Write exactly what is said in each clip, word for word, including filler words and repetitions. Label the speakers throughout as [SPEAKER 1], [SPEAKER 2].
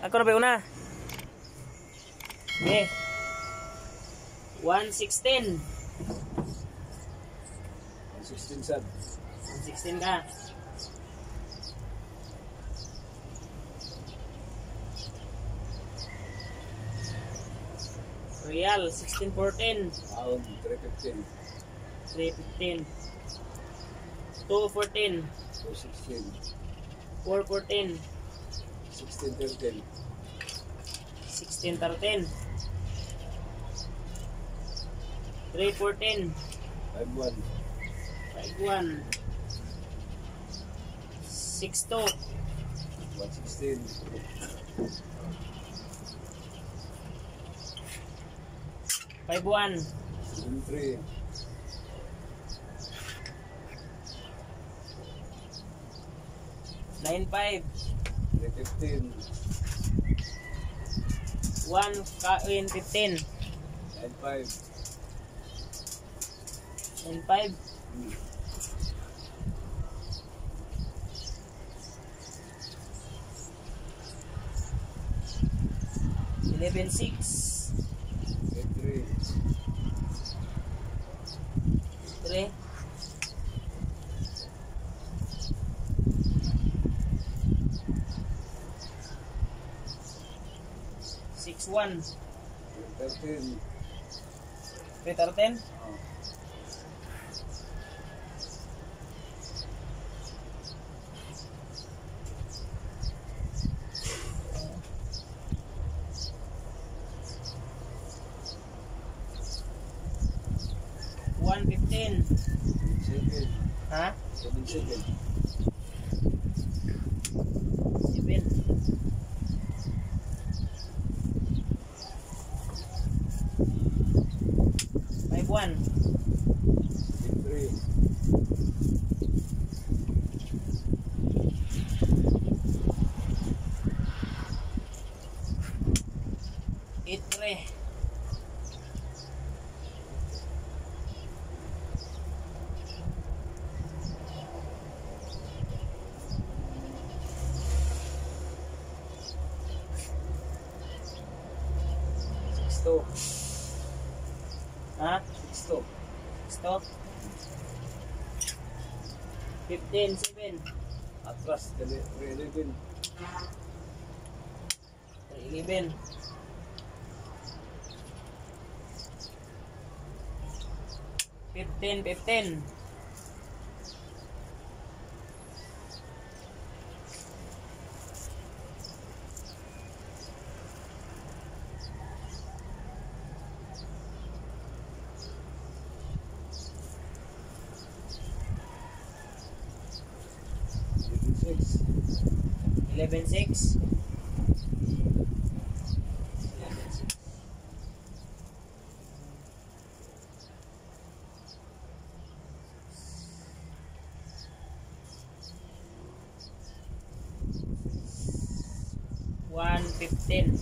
[SPEAKER 1] Ako na ba una? Okay. one sixteen.
[SPEAKER 2] one sixteen sab.
[SPEAKER 1] one sixteen ka. Real, sixteen fourteen.
[SPEAKER 2] Pound, three fifteen.
[SPEAKER 1] three fifteen. two fourteen.
[SPEAKER 2] two sixteen.
[SPEAKER 1] four fourteen.
[SPEAKER 2] sixteen thirteen.
[SPEAKER 1] sixteen thirteen. three fourteen.
[SPEAKER 2] five one.
[SPEAKER 1] five one. six two.
[SPEAKER 2] one sixteen.
[SPEAKER 1] five one.
[SPEAKER 2] seven three.
[SPEAKER 1] nine five.
[SPEAKER 2] three fifteen.
[SPEAKER 1] one fifteen.
[SPEAKER 2] nine five.
[SPEAKER 1] nine five. eleven six.
[SPEAKER 2] eight three.
[SPEAKER 1] three. six one.
[SPEAKER 2] thirteen.
[SPEAKER 1] three thirteen.
[SPEAKER 2] Oh.
[SPEAKER 1] one fifteen.
[SPEAKER 2] Seven.
[SPEAKER 1] Ha?
[SPEAKER 2] Seven seven.
[SPEAKER 1] seven. five one.
[SPEAKER 2] eight three.
[SPEAKER 1] eight three.
[SPEAKER 2] six two.
[SPEAKER 1] Ha?
[SPEAKER 2] six two.
[SPEAKER 1] Stop. fifteen seven.
[SPEAKER 2] Atras, three eleven.
[SPEAKER 1] three eleven. fifteen fifteen.
[SPEAKER 2] six.
[SPEAKER 1] eleven six. one fifteen.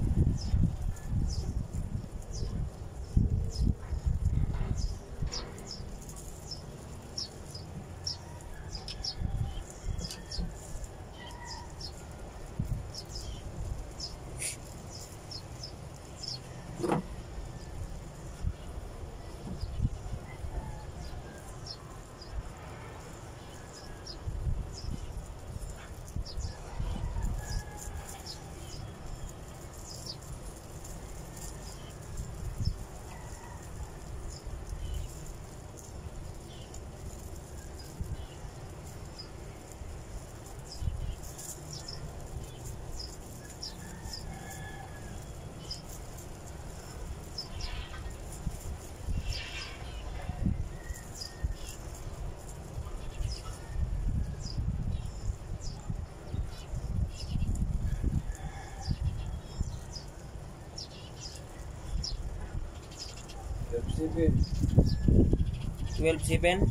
[SPEAKER 2] seven.
[SPEAKER 1] twelve seven.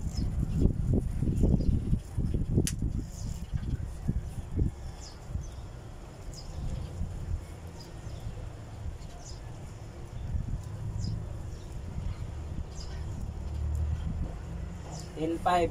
[SPEAKER 1] ten five.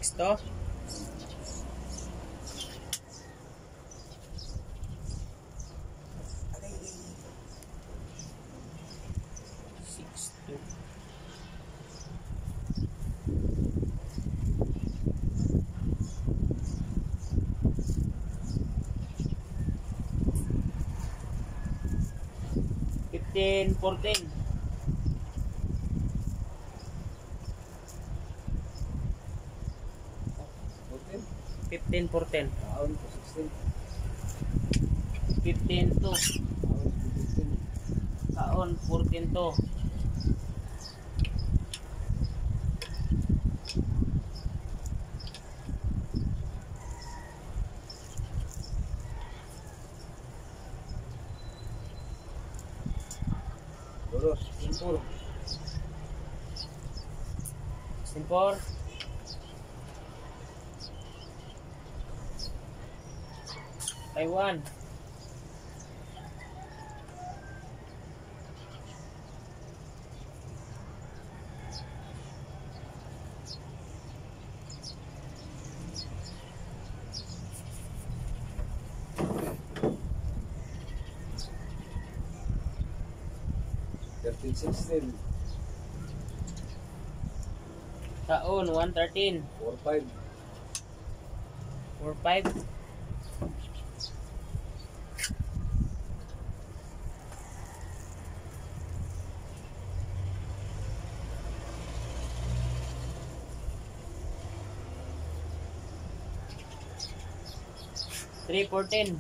[SPEAKER 1] six to. six to. fifteen fourteen.
[SPEAKER 2] fourteen.
[SPEAKER 1] fifteen fourteen.
[SPEAKER 2] Kaon po sixteen.
[SPEAKER 1] fifteen two.
[SPEAKER 2] Kaon po fifteen.
[SPEAKER 1] Kaon fourteen two.
[SPEAKER 2] Doros, sixteen.
[SPEAKER 1] sixteen four. Taiwan.
[SPEAKER 2] thirteen sixteen.
[SPEAKER 1] Kaon one thirteen.
[SPEAKER 2] four five.
[SPEAKER 1] four five. three fourteen.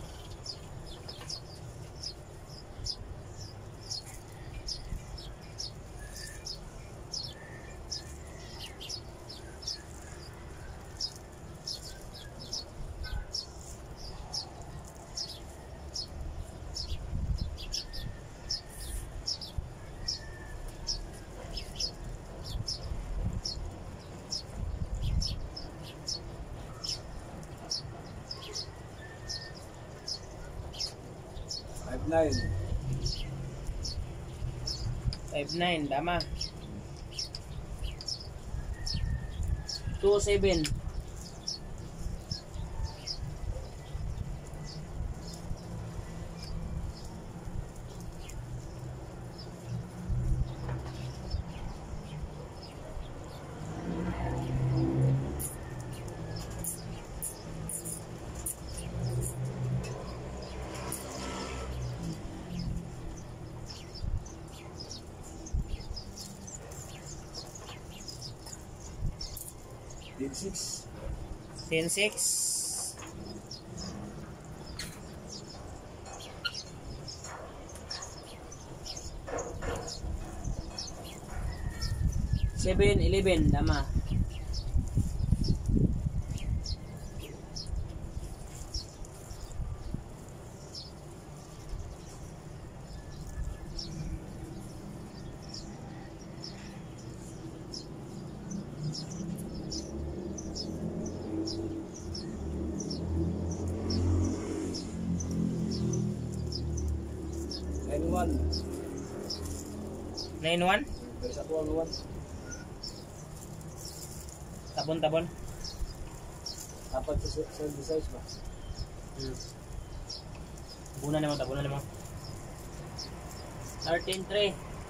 [SPEAKER 2] five nine.
[SPEAKER 1] five nine, tama. two seven.
[SPEAKER 2] ten six.
[SPEAKER 1] ten six. seven eleven, tama.
[SPEAKER 2] nine one.
[SPEAKER 1] nine one.
[SPEAKER 2] There's a one one.
[SPEAKER 1] Tabon, tabon.
[SPEAKER 2] Dapat sa sa size ba?
[SPEAKER 1] Hmm. Tabunan naman, tabunan naman. thirteen three.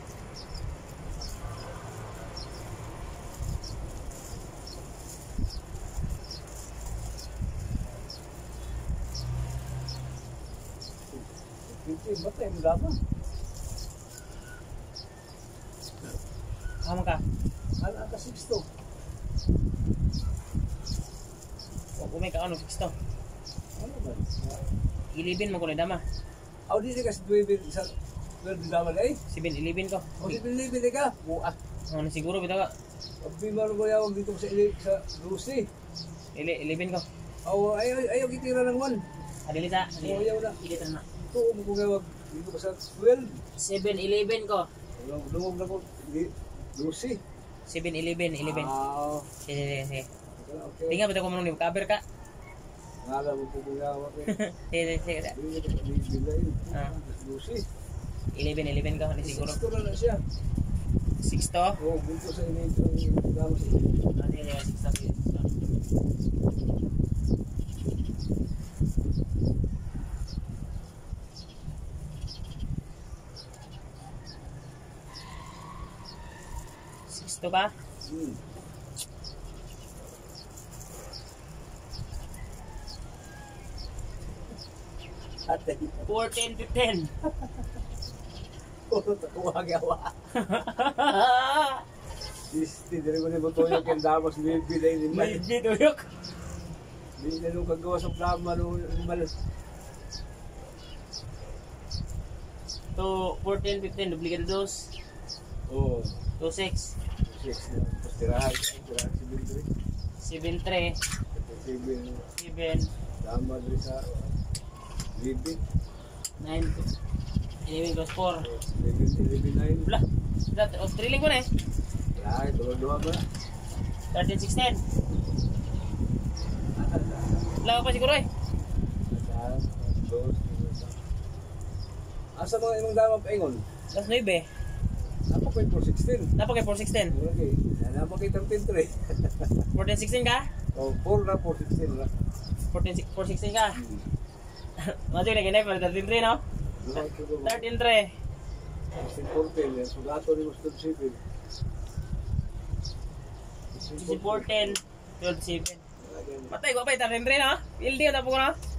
[SPEAKER 2] fifteen ba tayo gama?
[SPEAKER 1] Kama ka.
[SPEAKER 2] Ano ata six to?
[SPEAKER 1] O kung may ka ano, fix to.
[SPEAKER 2] Ano ba?
[SPEAKER 1] eleven mo ko na dama.
[SPEAKER 2] Aw di kasi twelve sa twelve gama ay.
[SPEAKER 1] seven eleven ko.
[SPEAKER 2] O di believe ka. Buat.
[SPEAKER 1] Ano siguro bitaw ka.
[SPEAKER 2] Abi man ko yawag dito sa ili sa Lucy.
[SPEAKER 1] Ele eleven ko.
[SPEAKER 2] Aw ayo ayo gitira ng one.
[SPEAKER 1] Adili sa.
[SPEAKER 2] Oh, yaw na.
[SPEAKER 1] Ilita na.
[SPEAKER 2] Ito mo ko yawag dito sa twelve.
[SPEAKER 1] seven eleven ko.
[SPEAKER 2] Lumog na ko di Lucy.
[SPEAKER 1] seven eleven eleven.
[SPEAKER 2] Ah.
[SPEAKER 1] Sige sige sige.
[SPEAKER 2] Okay.
[SPEAKER 1] Tingnan bitaw ko mo ni cover ka.
[SPEAKER 2] Ngala mo ko yawag.
[SPEAKER 1] Sige sige sige. Ah.
[SPEAKER 2] Lucy.
[SPEAKER 1] eleven eleven ko ni siguro.
[SPEAKER 2] Ito na na siya.
[SPEAKER 1] six to.
[SPEAKER 2] Oh, bunto sa inyo itong gama sa inyo.
[SPEAKER 1] Ano yun, six to. Sixto ka?
[SPEAKER 2] Hmm. Ate.
[SPEAKER 1] fourteen, fifteen.
[SPEAKER 2] Puro takuha gawa. Isti, dili ko ni Botoyo ken damas bibi dai ni
[SPEAKER 1] May
[SPEAKER 2] mal.
[SPEAKER 1] bituyok.
[SPEAKER 2] Di na nung kagawa sa plama no mal.
[SPEAKER 1] To fourteen, fifteen. Duplicate dos.
[SPEAKER 2] Oh,
[SPEAKER 1] two, six.
[SPEAKER 2] six na postirahan, postirahan si Bibi.
[SPEAKER 1] seven, three.
[SPEAKER 2] Sibil
[SPEAKER 1] seven.
[SPEAKER 2] dama diri sa bibi.
[SPEAKER 1] nine, eleven plus four.
[SPEAKER 2] Eleven, eleven, nine.
[SPEAKER 1] Wala. That, oh, trilling ko na eh.
[SPEAKER 2] Ay, tulog duha ba?
[SPEAKER 1] thirteen, sixteen. Wala ka pa siguro eh.
[SPEAKER 2] Asa mga imong dama pa ingon?
[SPEAKER 1] Plus nine.
[SPEAKER 2] Ako pa four sixteen.
[SPEAKER 1] Napag kay four, sixteen.
[SPEAKER 2] Okay, napa kay thirteen three.
[SPEAKER 1] fourteen, sixteen ka?
[SPEAKER 2] Oh, four na four sixteen na.
[SPEAKER 1] fourteen, four, sixteen ka? Macho na kinay pa, thirteen, three no? thirteen, three.
[SPEAKER 2] sixteen fourteen, yan sugato ni Gusto Civil.
[SPEAKER 1] sixteen, fourteen. twelve, seven. Patay ko pa, thirteen, three no? Ildi ko tapo ko no?